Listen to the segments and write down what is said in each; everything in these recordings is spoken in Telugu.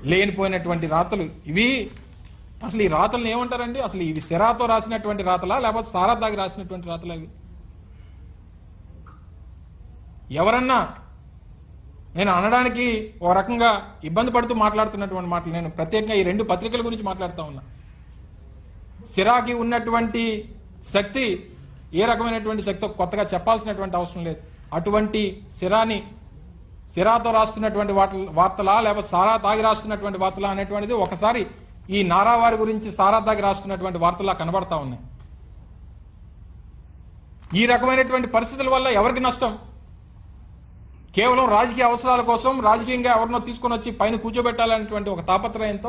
లేనిపోయినటువంటి రాతలు ఇవి. అసలు ఈ రాతలను ఏమంటారండి? అసలు ఇవి సిరాతో రాసినటువంటి రాతలా లేకపోతే సారా దాగి రాసినటువంటి రాతలా? ఇవి ఎవరన్నా నేను అనడానికి ఒక రకంగా ఇబ్బంది పడుతూ మాట్లాడుతున్నటువంటి మాటలు. నేను ప్రత్యేకంగా ఈ రెండు పత్రికల గురించి మాట్లాడుతూ ఉన్నా. సిరాకి ఉన్నటువంటి శక్తి ఏ రకమైనటువంటి శక్తి కొత్తగా చెప్పాల్సినటువంటి అవసరం లేదు. అటువంటి సిరాతో రాస్తున్నటువంటి వార్తలా లేకపోతే సారా తాగి రాస్తున్నటువంటి వార్తలా అనేటువంటిది ఒకసారి ఈ నారా వారి గురించి సారా తాగి రాస్తున్నటువంటి వార్తలా కనబడతా ఉన్నాయి. ఈ రకమైనటువంటి పరిస్థితుల వల్ల ఎవరికి నష్టం? కేవలం రాజకీయ అవసరాల కోసం రాజకీయంగా ఎవరినో తీసుకొని వచ్చి పైన కూర్చోబెట్టాలనేటువంటి ఒక తాపత్రయంతో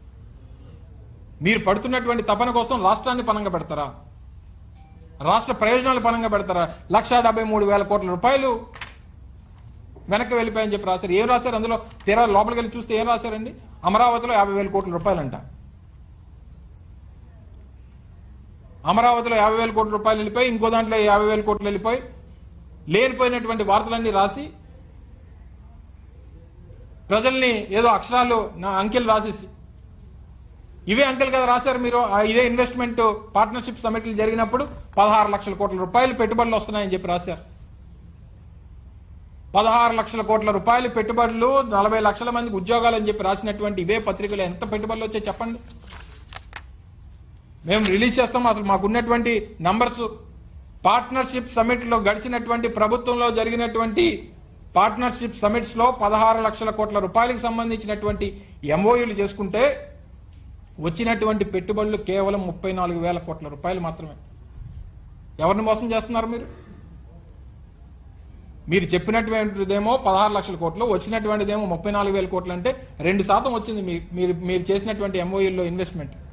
మీరు పడుతున్నటువంటి తపన కోసం రాష్ట్రాన్ని పణంగా పెడతారా? రాష్ట్ర ప్రయోజనాలు పణంగా పెడతారా? 1,73,000 కోట్ల రూపాయలు వెనక్కి వెళ్ళిపోయాయని చెప్పి రాశారు. ఏం రాశారు అందులో? తీరా లోపలికి వెళ్ళి చూస్తే ఏం రాశారండి? అమరావతిలో 50,000 కోట్ల రూపాయలంట. అమరావతిలో 50,000 కోట్ల రూపాయలు వెళ్ళిపోయి, ఇంకో దాంట్లో 50,000 కోట్లు వెళ్ళిపోయి, లేనిపోయినటువంటి వార్తలన్నీ రాసి ప్రజల్ని ఏదో అక్షరాలు నా అంకెలు రాసేసి, ఇవే అంకెలు కదా రాశారు మీరు. ఇదే ఇన్వెస్ట్మెంట్ పార్ట్నర్షిప్ సమిట్లు జరిగినప్పుడు 16 లక్షల కోట్ల రూపాయలు పెట్టుబడులు వస్తున్నాయని చెప్పి రాశారు. 16 లక్షల కోట్ల రూపాయలు పెట్టుబడులు, 40 లక్షల మందికి ఉద్యోగాలు అని చెప్పి రాసినటువంటి ఇవే పత్రికలు ఎంత పెట్టుబడులు వచ్చాయి చెప్పండి? మేము రిలీజ్ చేస్తాం. అసలు మాకున్నటువంటి నంబర్స్ పార్ట్నర్షిప్ సమిట్లో గడిచినటువంటి ప్రభుత్వంలో జరిగినటువంటి పార్ట్నర్షిప్ సమిట్స్ లో 16 లక్షల కోట్ల రూపాయలకు సంబంధించినటువంటి ఎంఓయూలు చేసుకుంటే వచ్చినటువంటి పెట్టుబడులు కేవలం 34,000 కోట్ల రూపాయలు మాత్రమే. ఎవరిని మోసం చేస్తున్నారు మీరు? మీరు చెప్పినటువంటిదేమో 16 లక్షల కోట్లు, వచ్చినటువంటిదేమో 34,000 కోట్లు. అంటే 2% వచ్చింది మీరు చేసినటువంటి ఎంఓయూల్లో ఇన్వెస్ట్మెంట్.